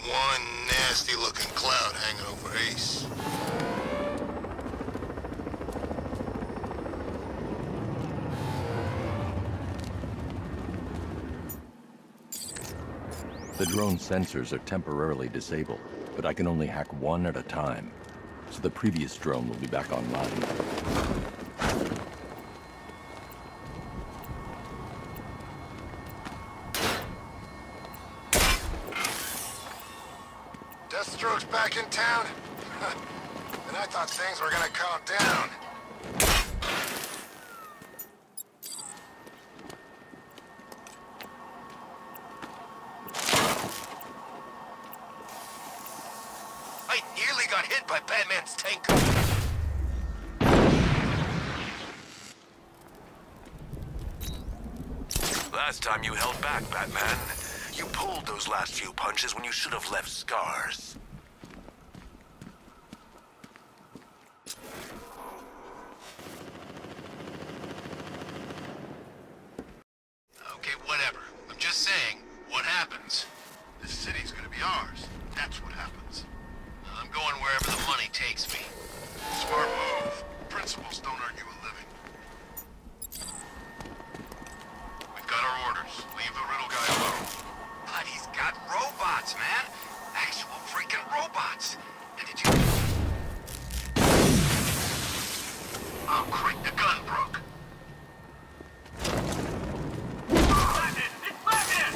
One nasty-looking cloud hanging over Ace. The drone sensors are temporarily disabled, but I can only hack one at a time, so the previous drone will be back online. Deathstroke's back in town? And I thought things were gonna calm down. I nearly got hit by Batman's tank. Last time you held back, Batman. You pulled those last few punches when you should have left scars. Okay, whatever. I'm just saying, what happens? This city's gonna be ours. That's what happens. I'm going wherever the money takes me. Smart move. Principals don't argue a living. We've got our orders. Leave the riddle guy alone. But he's got robots, man. Actual freaking robots. And did you... Oh, great, the gun broke. Batman! It's Batman!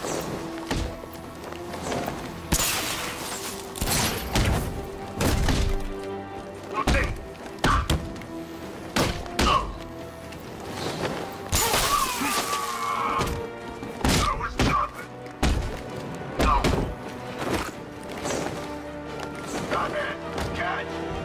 Okay. That was nothing. No. Stop it. Catch.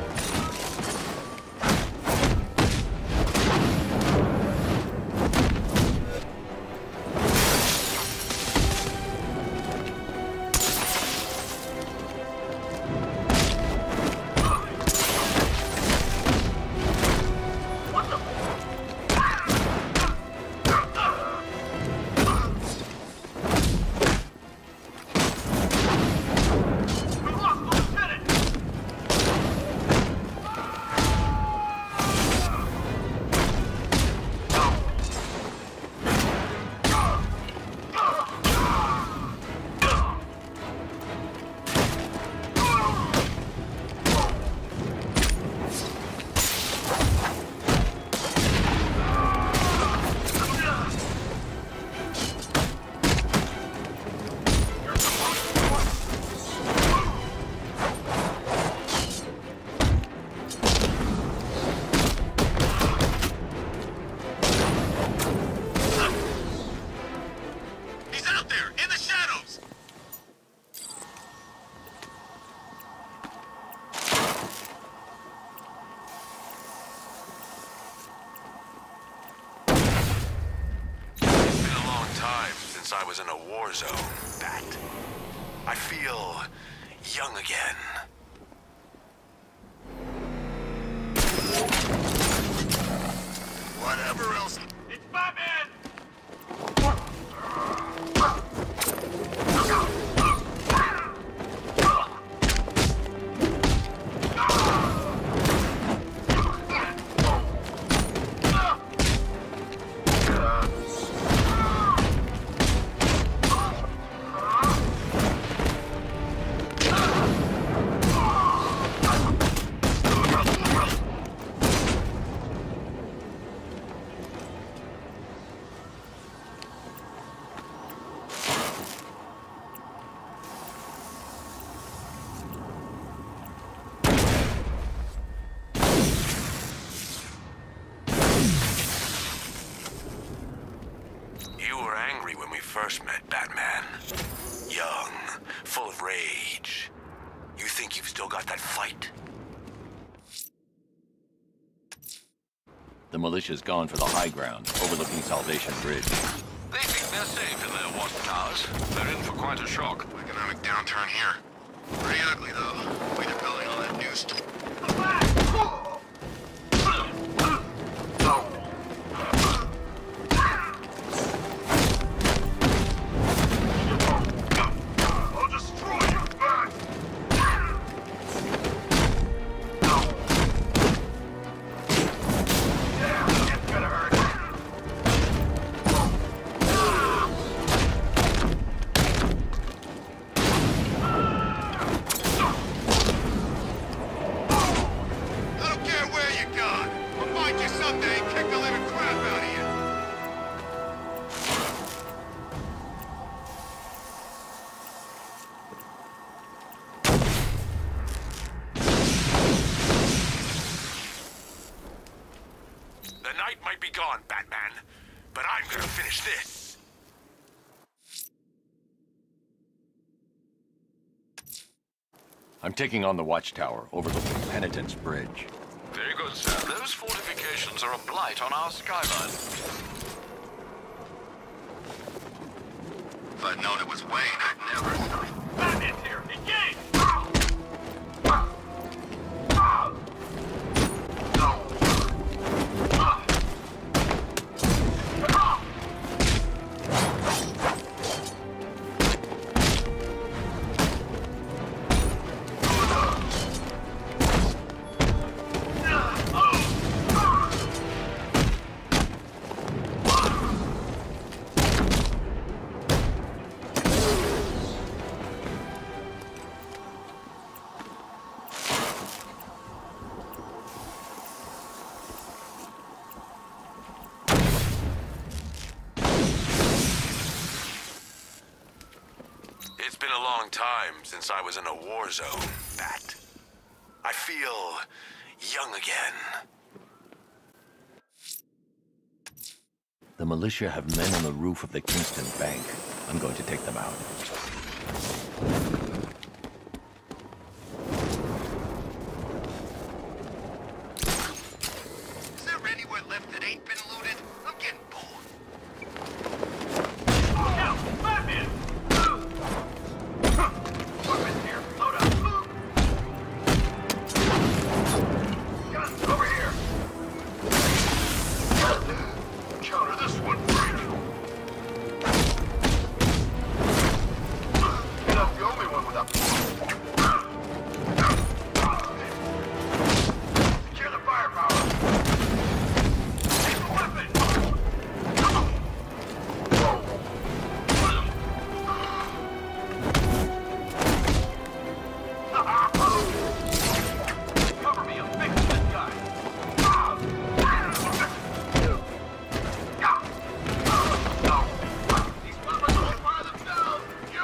He's out there, in the shadows! It's been a long time since I was in a war zone, Bat. I feel young again. Whatever else. It's Batman! You were angry when we first met, Batman. Young, full of rage. You think you've still got that fight? The militia's gone for the high ground, overlooking Salvation Bridge. They think they're safe in their watchtowers. They're in for quite a shock. Economic downturn here. Pretty ugly, though. Way they're building all that new stuff. I'll destroy you, Bat! get you someday and kick the living crap out of you. The night might be gone, Batman, but I'm gonna finish this. I'm taking on the watchtower overlooking Penitence Bridge. Very good, sir. Those fortifications are a blight on our skyline. If I'd known it was Wayne, I'd never... Batman's here! Engage! It's been a long time since I was in a war zone, Bat. I feel young again. The militia have men on the roof of the Kingston Bank. I'm going to take them out. Is there anywhere left that ain't been looted? I'm getting bored. Batman! Weapons here. Load up. Guns over here. Counter this one. You're not the only one without... Secure the firepower. Take the weapon. Cover me, I'm fixing this guy. These weapons will fire themselves.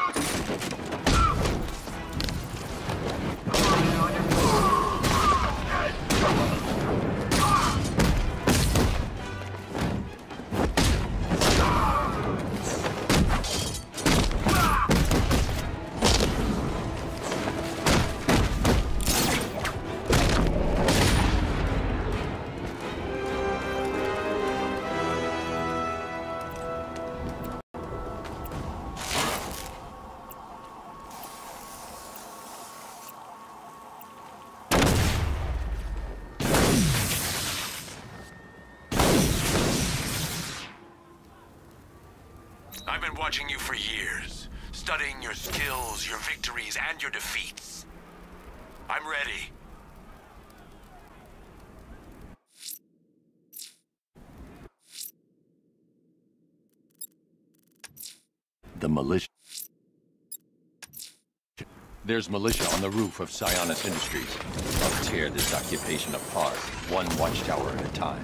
I've been watching you for years, studying your skills, your victories, and your defeats. I'm ready. The militia... There's militia on the roof of Sionis Industries. I'll tear this occupation apart, one watchtower at a time.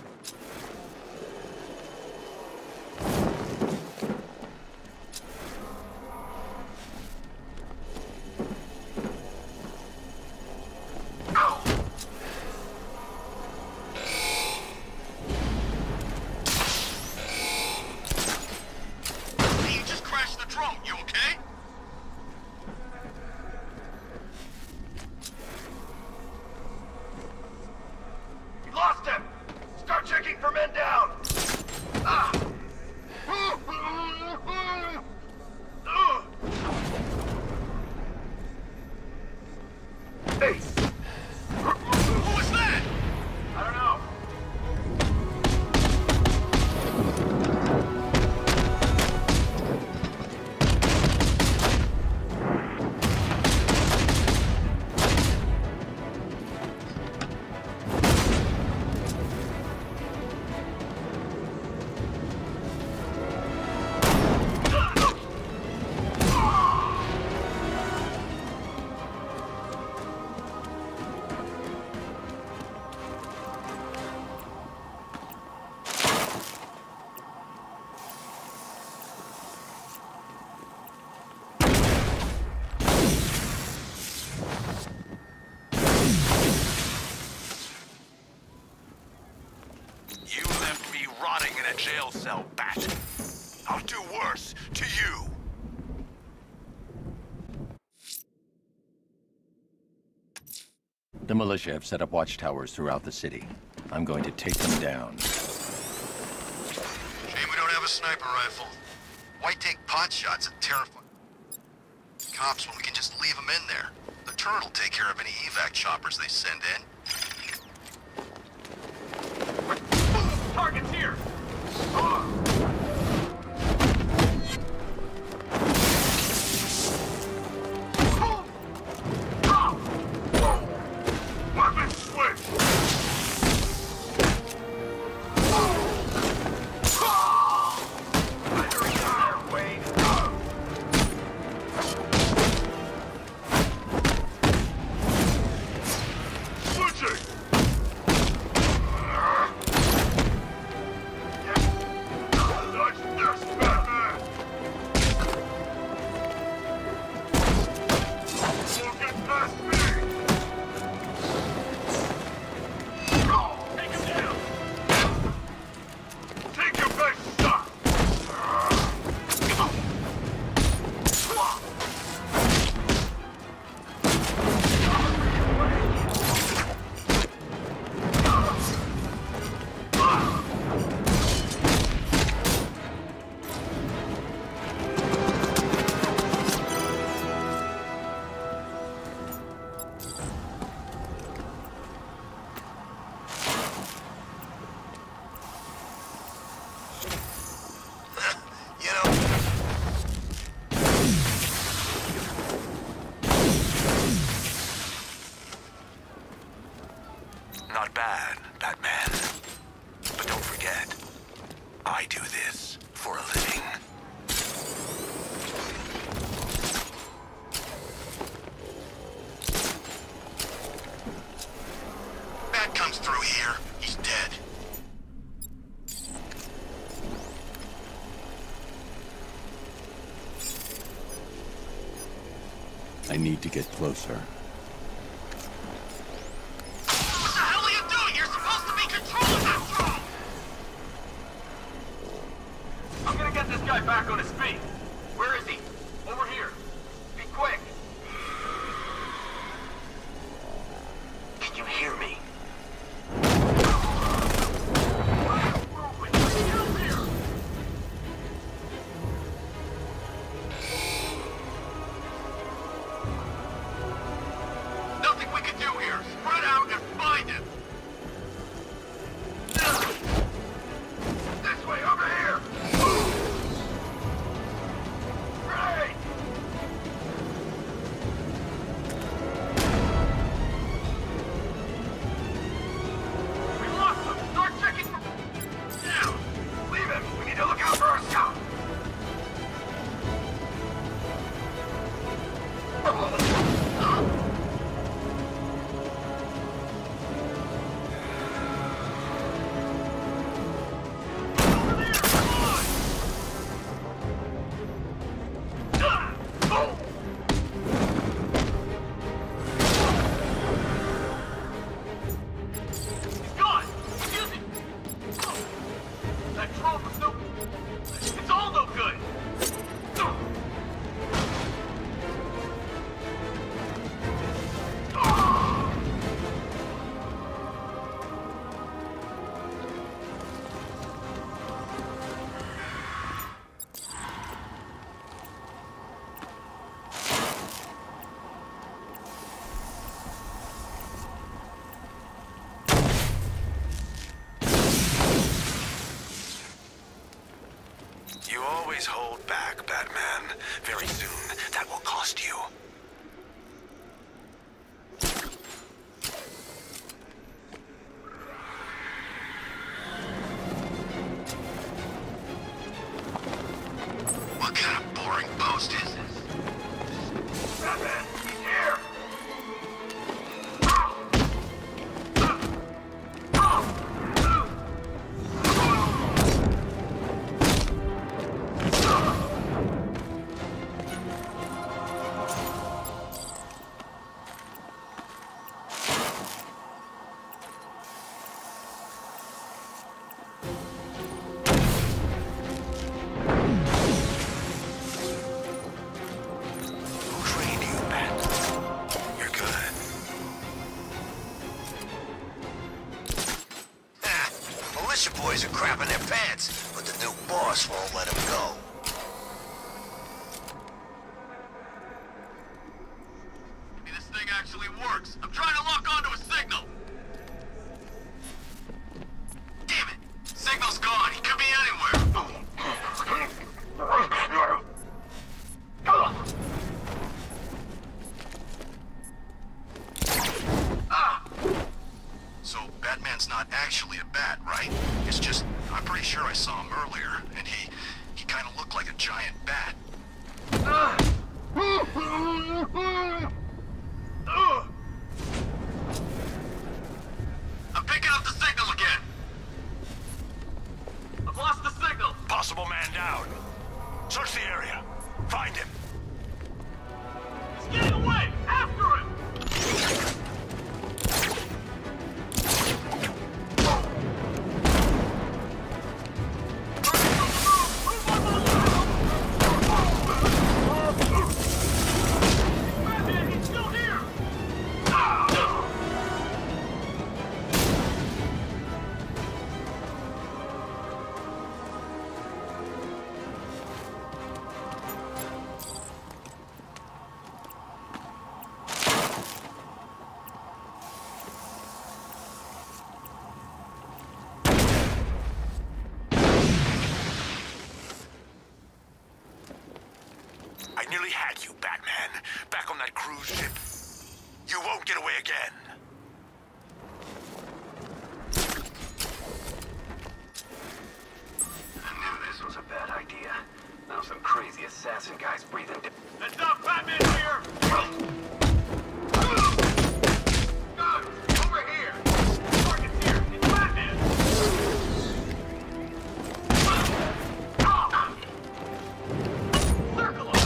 Hey, you just crashed the drone. You okay? We lost him! jail cell, Bat. I'll do worse to you. The militia have set up watchtowers throughout the city. I'm going to take them down. Shame we don't have a sniper rifle. Why take pot shots at terrifying cops when we can just leave them in there? The turret will take care of any evac choppers they send in. Target's here! Weapon switch! Not bad, Batman. But don't forget, I do this for a living. Bat comes through here, he's dead. I need to get closer. What the hell are you doing? You're supposed to be controlling that drone! I'm gonna get this guy back on his feet. Where is he? Over here. Be quick. Can you hear me? Nothing we can do here. Spread out and find him. This way, over here! Right! We lost him! Start checking for... Down! Leave him! We need to look out for ourselves! Over there! Come on! Oh! He's gone! Excuse me! Oh. That drone was no... It's all no good! You always hold back, Batman. Very soon, that will cost you. What kind of boring boast is this? Batman, he's here! militia boys are crapping their pants, but the new boss won't let them go. Maybe this thing actually works. I'm trying to lock onto a signal. Damn it! Signal's gone. He could be anywhere. So Batman's not actually a bat, right? It's just, I'm pretty sure I saw him earlier, and he kind of looked like a giant bat. I'm picking up the signal again. I've lost the signal. Possible man down. Search the area. Find him. He's getting away. After him. Batman, he's still here. I nearly had you, Batman. Back on that cruise ship. You won't get away again. I knew this was a bad idea. Now some crazy assassin guys breathing. Heads up, Batman here! Guys, over here! Target's here! It's Batman! Circle him!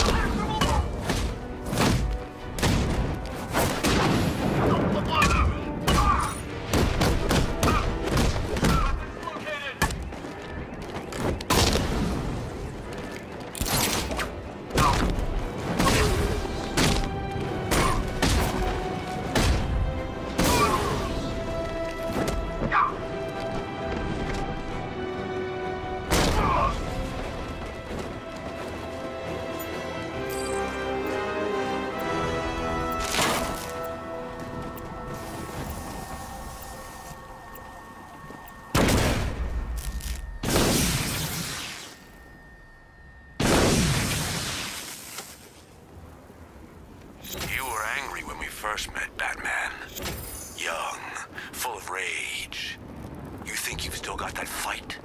You were angry when we first met, Batman. Young, full of rage. You think you've still got that fight?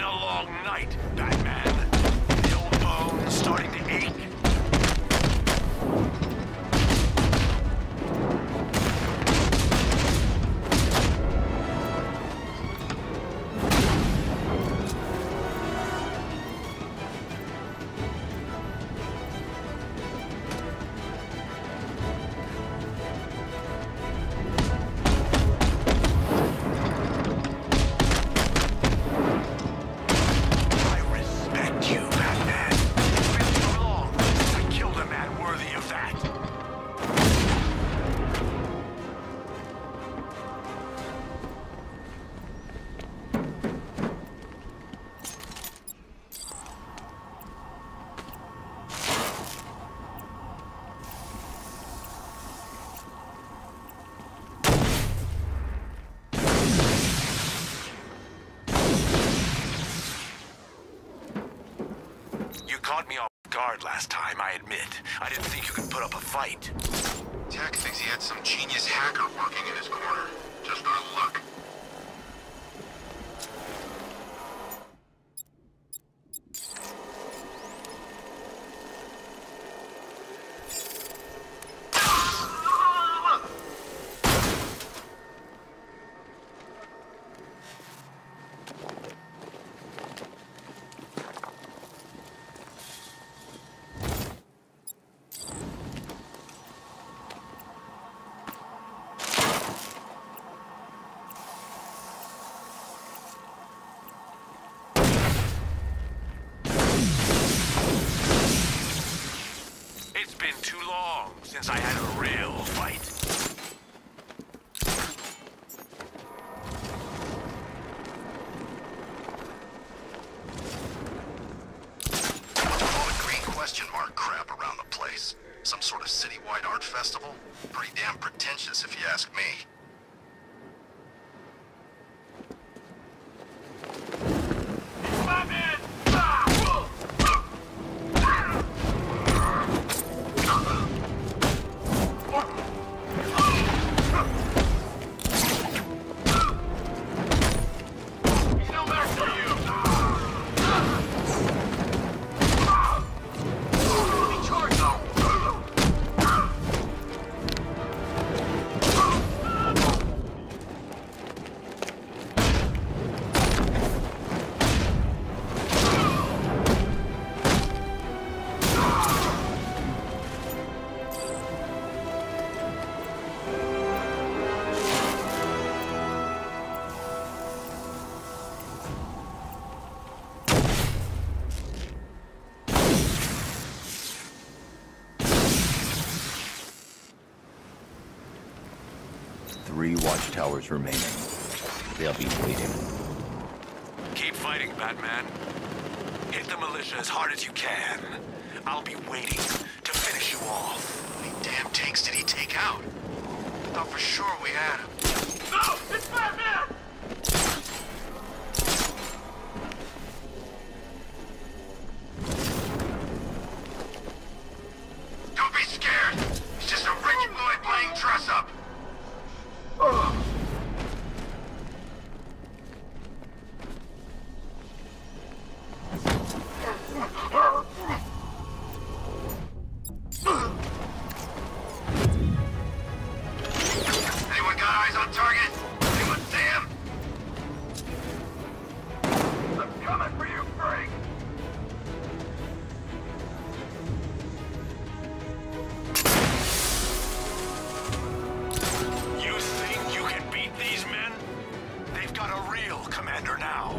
a long night, Batman. The old bone's starting to ache. Caught me off guard last time, I admit. I didn't think you could put up a fight. Tech thinks he had some genius hacker working in his corner. Just our luck. It's been too long since I had a real fight. All the green question mark crap around the place. Some sort of citywide art festival? Pretty damn pretentious if you ask me. Three watchtowers remaining. They'll be waiting. Keep fighting, Batman. Hit the militia as hard as you can. I'll be waiting to finish you off. How many damn tanks did he take out? I thought for sure we had him. No! It's Batman! Don't be scared! He's just a rich boy playing dress-up! Anyone got eyes on target? Anyone see him? I'm coming for you, Frank! You think you can beat these men? They've got a real commander now.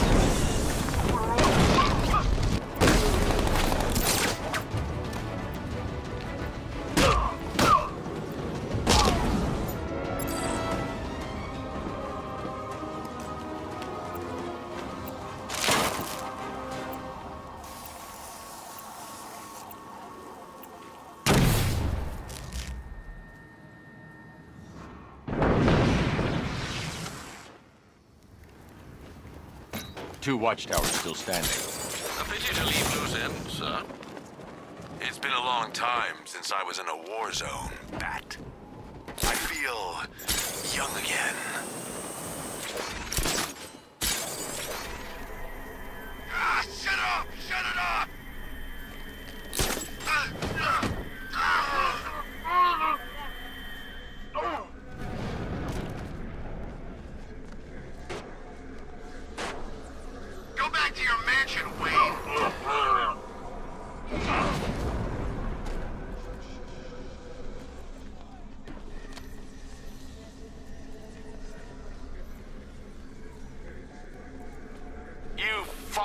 Two watchtowers still standing. A pity to leave loose ends, sir. It's been a long time since I was in a war zone, Bat. I feel young again.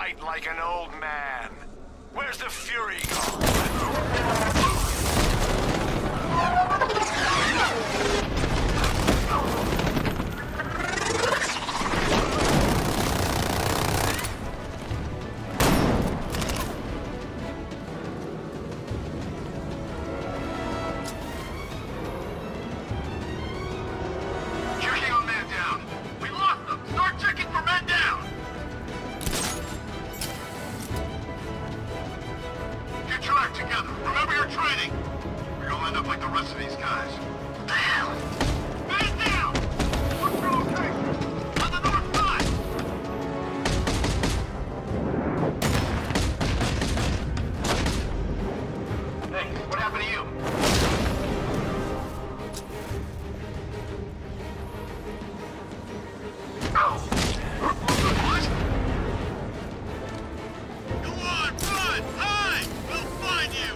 fight like an old man. Where's the fury gone? Checking on man down. We lost them. Start checking for men down. Get your act together. Remember your training. Or you'll end up like the rest of these guys. What the hell? Man down! What's your location? On the north side! Hey, what happened to you? What? Go on, run! Hide! We'll find you!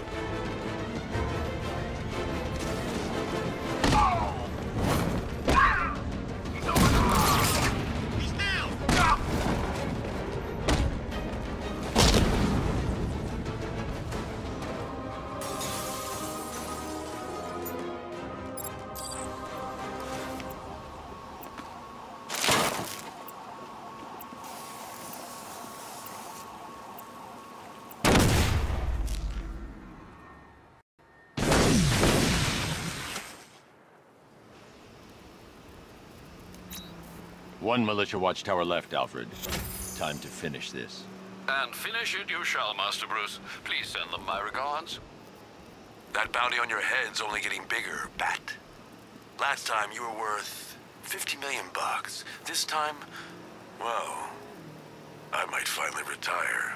He's down! One militia watchtower left, Alfred. Time to finish this. And finish it you shall, Master Bruce. Please send them my regards. That bounty on your head's only getting bigger, Bat. Last time you were worth 50 million bucks. This time, well, I might finally retire.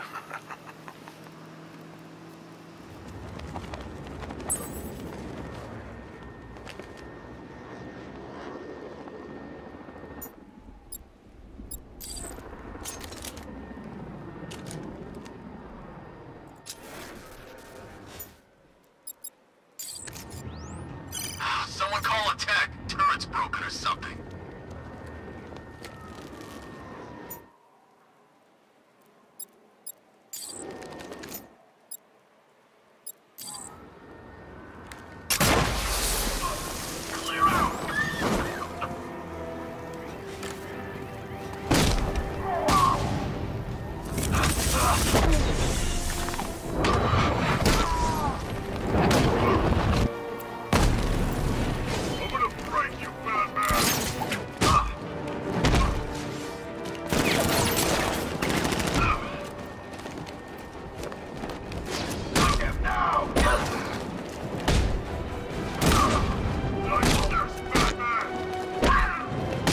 Someone call a tech. Turret's broken or something. Clear out! I'm gonna break you, Batman! Look him now! Nice nurse, Batman!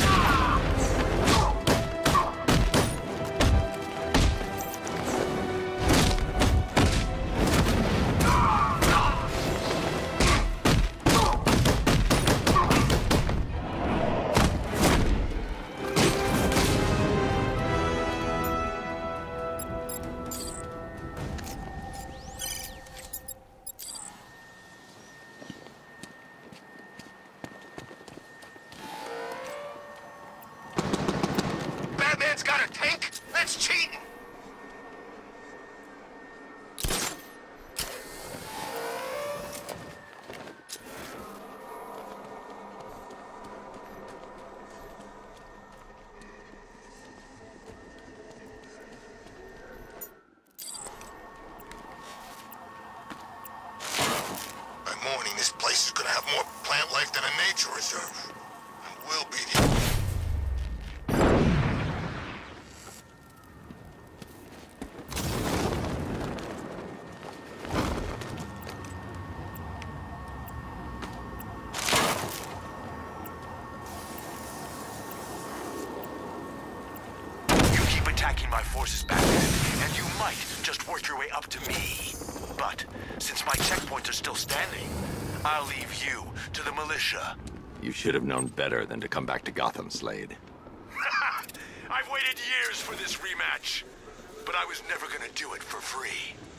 Batman's got a tank? That's cheating! By morning, this place is gonna have more plant life than a nature reserve. And we'll be the... You keep attacking my forces, Batman, and you might just work your way up to me. But since my checkpoints are still standing, I'll leave you to the militia. You should have known better than to come back to Gotham, Slade. I've waited years for this rematch, but I was never gonna do it for free.